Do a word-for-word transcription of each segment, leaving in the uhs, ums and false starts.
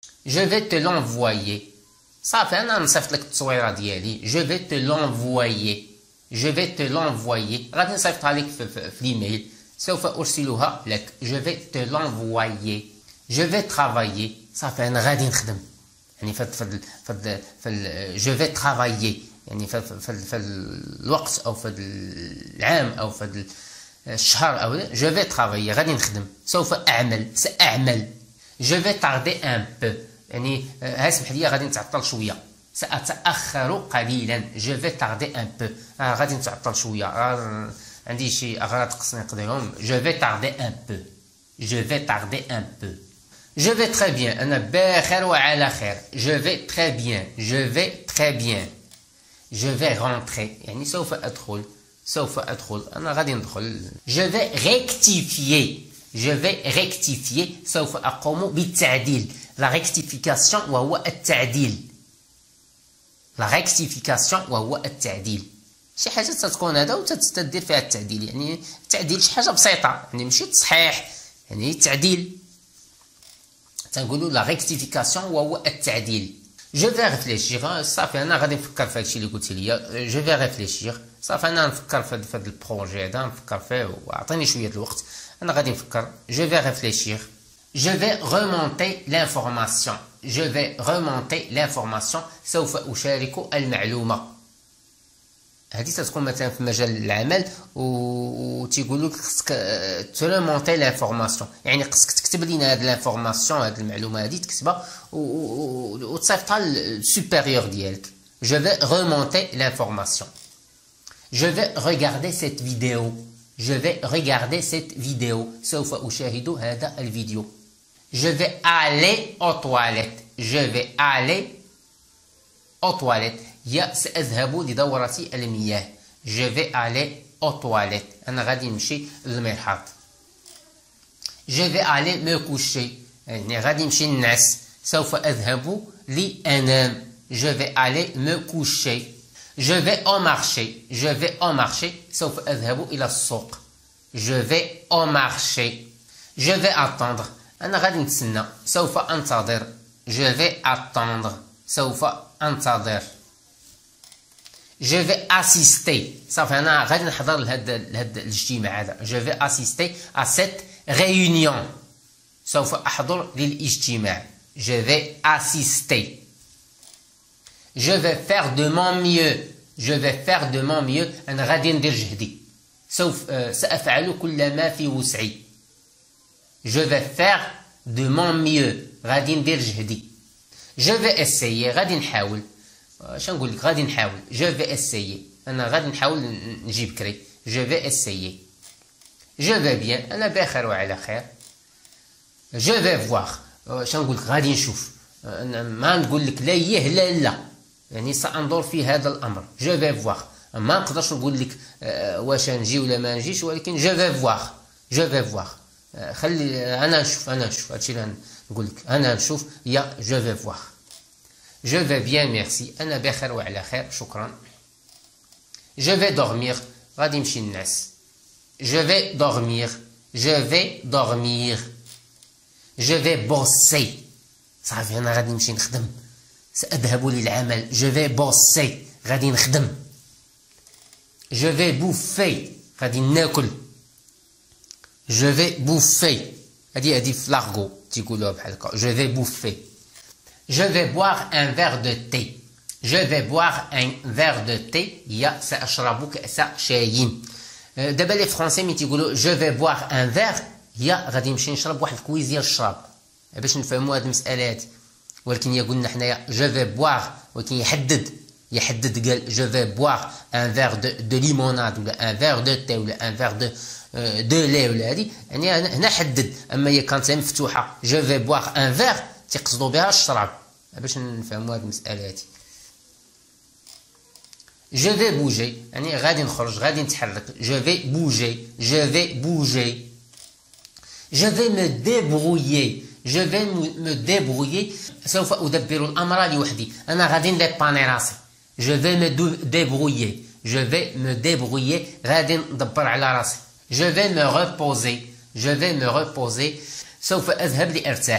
Je vais te l'envoyer. صافي انا نصيفط لك التصويره ديالي. Je vais te l'envoyer. Je vais te l'envoyer. غادي نصيفطها لك في, في, في الايميل. سوف ارسلها لك. Je vais te l'envoyer. Je vais travailler. صافي انا غادي نخدم. يعني في في في في je vais travailler. يعني في في في الوقت او في العام او في الشهر او je vais travailler. غادي نخدم. سوف اعمل. ساعمل. Je vais tarder un peu. يعني ها سمح لي غادي نتعطل شويه. سأتأخر قليلا. Je vais tarder un peu. آه غادي نتعطل شويه. آه عندي شي أغراض خصني نقضيهم. Je vais tarder un peu. Je vais tarder un peu. Je vais très bien. أنا بخير وعلى خير. Je vais très bien. Je vais très bien. Je vais rentrer. يعني سوف أدخل. سوف أدخل. أنا غادي ندخل. Je vais rectifier. Je vais rectifier. سوف أقوم بالتعديل. La rectification وهو التعديل. La rectification وهو التعديل. شي حاجة تتكون هذا وتتدير فيها التعديل. يعني التعديل شي حاجة بسيطة. يعني ماشي تصحيح. يعني التعديل. تنقولوا لا rectification وهو التعديل. Je vais réfléchir. صافي أنا غادي نفكر في هادشي اللي قلتي ليا. Je vais réfléchir. صافي أنا نفكر في هاد البروجي هذا نفكر فيه وأعطيني شوية الوقت. أنا غادي نفكر. Je vais réfléchir. Je vais remonter l'information. Je vais remonter l'information. سوف أشارك المعلومة. هذه تتكون مثلا في مجال العمل وتيقولوا لك خصك تريمونتي لانفورماسيون. يعني خصك تكتب لينا هاد لانفورماسيون هاد المعلومه هذه تكتبها وتصيفطها للسوبيريور ديالك. Je vais remonter l'information. Je vais regarder cette vidéo. Je vais regarder cette vidéo. سوف أشاهد هذا الفيديو. Je vais aller aux toilettes. Je vais aller aux toilettes. يا سأذهب لدورة المياه. Je vais aller aux toilettes. أنا غادي نمشي للمرحاض. Je vais aller me coucher. يعني غادي نمشي ننعس. سوف أذهب لأنام. Je vais aller me coucher. Je vais au marché. Je vais au marché. سوف أذهب إلى السوق. Je vais au marché. Je vais attendre. أنا غادي نتسنى. سوف أنتظر. Je vais attendre. سوف أنتظر. Je vais assister. صافي أنا غادي نحضر لهذا لهذا الاجتماع هذا. Je vais assister à cette réunion. سوف أحضر للاجتماع. Je vais assister. Je vais faire de mon mieux. Je vais faire de mon mieux. أنا غادي ندير جهدي. سوف سأفعل كل ما في وسعي. Je vais faire de mon mieux. غادي ندير جهدي. Je vais essayer. غادي نحاول. اش نقول لك غادي نحاول. Je vais essayer. أنا غادي نحاول نجيب كري. Je vais essayer. Je vais bien. أنا بخير وعلى خير. Je vais voir. اش نقول لك غادي نشوف. أنا ما نقول لك لا يه لا لا. يعني سأنظر في هذا الأمر. Je vais voir. ما نقدرش نقول لك واش نجي ولا ما نجيش ولكن je vais voir. Je vais voir. خلي أنا نشوف أنا نشوف هادشي اللي نقول لك. أنا نشوف يا je vais voir. Je vais bien merci. أنا بخير وعلى خير شكرا. Je vais dormir. غادي نمشي ننعس. Je vais dormir. Je vais dormir. Je vais bosser. صافي أنا غادي نمشي نخدم. سأذهب للعمل. Je vais bosser. غادي نخدم. Je vais bouffer. غادي ناكل. Je vais bouffer. هادي هادي في لارغو تيقولوها بحال هكا. Je vais bouffer. Je vais boire un verre de thé. Je vais boire un verre de thé. يا سأشرب كأس شاي. دابا لي فرونسي ملي تيقولوا je vais boire un verre هي غادي نمشي نشرب واحد الكويز ديال الشراب باش نفهموا هذه المسألة هذه. ولكن يا قلنا حنايا je vais boire ولكن يحدد يحدد قال je vais boire un verre de, de limonade ولا un verre de thé ولا un verre de de lait ولا هذه. يعني هنا حدد. اما هي كانت مفتوحة je vais boire un verre تيقصدوا بها الشراب باش نفهموا هذه المسألة هذه. Je vais bouger يعني غادي نخرج غادي نتحرك. Je vais bouger. Je vais bouger. Je vais me débrouiller. Je vais me débrouiller. سوف أدبر الأمر لوحدي. أنا غادي نديباني راسي. Je vais me débrouiller. Je vais me débrouiller. غادي ندبر على راسي. Je vais me reposer. Je vais me reposer. سوف أذهب لأرتاح.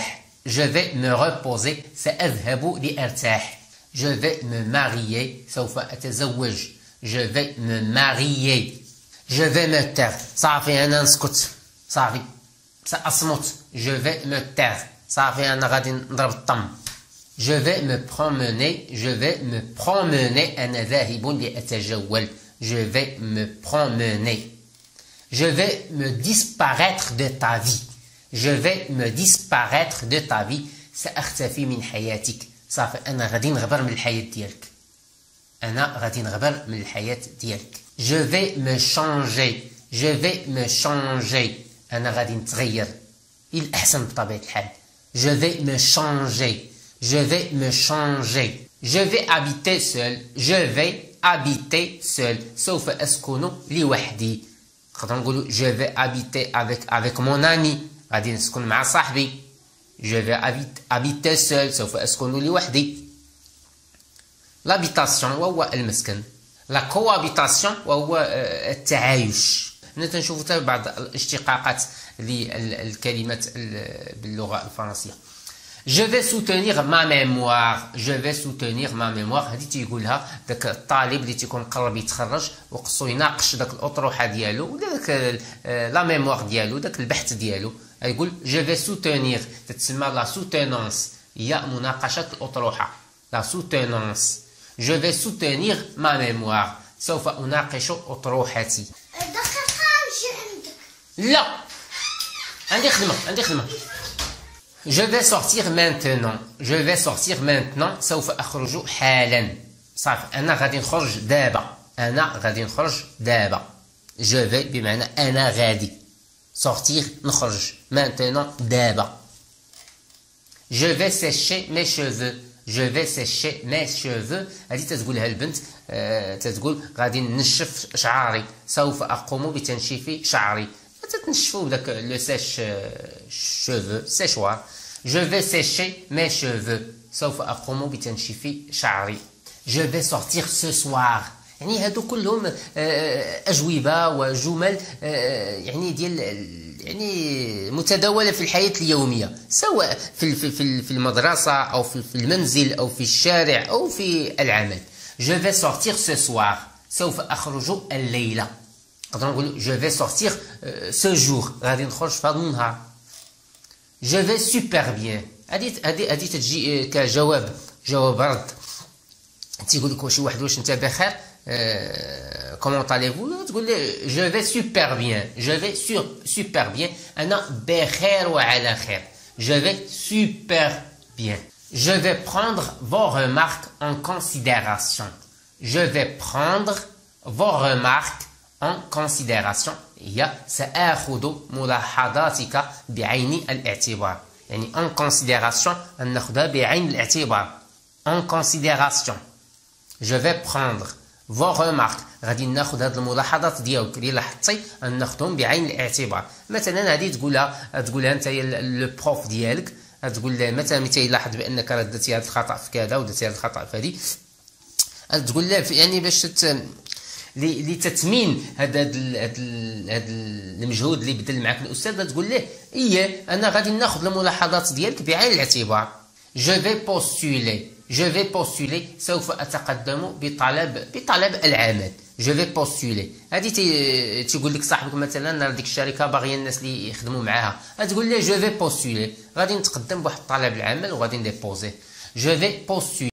je vais me reposer سأذهب لأرتاح. je vais me marier سوف أتزوج. je vais me marier. je vais me taire صافي أنا نسكت صافي سأصمت. je vais me taire صافي أنا غادي نضرب الطم. je vais me promener. je vais me promener أنا ذاهب لأتجول. je vais me promener. je vais me disparaître de ta vie. je vais me disparaître de ta vie سأختفي من حياتك. صافي أنا غادي نغبر من الحياة ديالك. أنا غادي نغبر من الحياة ديالك. je vais me changer. je vais me changer أنا غادي نتغير الأحسن بطبيعة الحال. je vais me changer. je vais me changer. je vais habiter seul. je vais habiter seul سوف أسكن لوحدي. نقدر نقولوا je vais habiter avec avec mon ami غادي نسكن مع صاحبي. je vais habiter seul سوف أسكن لوحدي. l'habitation وهو المسكن. la cohabitation وهو التعايش. هنا نشوفوا حتى بعض الاشتقاقات للكلمات باللغة الفرنسية. je vais soutenir ma mémoire. je vais soutenir ma mémoire هذه تيقولها داك الطالب اللي تيكون قرب يتخرج وخصو يناقش داك الأطروحة ديالو ولا داك لا ميموار ديالو داك البحث ديالو يقول je vais soutenir. تتسمى لا سوتونونس هي مناقشة الأطروحة. لا سوتونونس. je vais soutenir ma mémoire سوف أناقش أطروحتي. دقيقة نجي عندك. لا عندي خدمة عندي خدمة. je vais sortir maintenant. je vais sortir maintenant سوف أخرج حالا. صافي أنا غادي نخرج دابا. أنا غادي نخرج دابا. je vais بمعنى أنا غادي. sortir نخرج. maintenant دابا. je vais sécher mes cheveux. je vais sécher mes cheveux هذه تتقولها البنت. آه تتقول غادي نشف شعري. سوف أقوم بتنشيف شعري. تتنشفوا بداك لو سيش شوفو سيشوار. je vais sécher mes cheveux سوف أقوم بتنشيف شعري. je vais sortir ce soir. يعني هادو كلهم أجوبة وجمل يعني ديال يعني متداولة في الحياة اليومية سواء في في في المدرسة أو في المنزل أو في الشارع أو في العمل. je vais sortir ce soir سوف أخرج الليلة. نقدر نقول je vais sortir ce jour غادي نخرج في هذا النهار. je vais super bien هذه هذه هذه تجي كجواب جواب رد. تيقول لك شي واحد واش انت بخير comment allez-vous تقول لي je vais super bien. je vais sur super bien أنا بخير وعلى خير. je vais super bien. je vais prendre vos remarques en considération. je vais prendre vos remarques en considération هي سآخذ ملاحظاتك بعين الاعتبار. يعني en considération أن ناخذها بعين الاعتبار. en considération. je vais prendre vos remarques غادي ناخذ هاد الملاحظات ديالك اللي لاحظتي ناخذهم بعين الاعتبار. مثلا هذه تقولها تقولها انت لو بروف ديالك. تقول له مثلا متى يلاحظ بانك راه درتي هذا الخطا في كذا ودرتي هذا الخطا في هذه تقول له يعني باش لتتمين هذا هذا المجهود اللي بذل معك الاستاذ تقول له ايه انا غادي ناخذ الملاحظات ديالك بعين الاعتبار. je vais postuler. je vais postuler سوف أتقدم بطلب بطلب العمل. je vais postuler هذه تيقول لك صاحبك مثلا ديك الشركة باغية الناس اللي يخدموا معاها تقول له je vais postuler غادي نتقدم بواحد طلب العمل وغادي نديبوزيه. je vais postuler.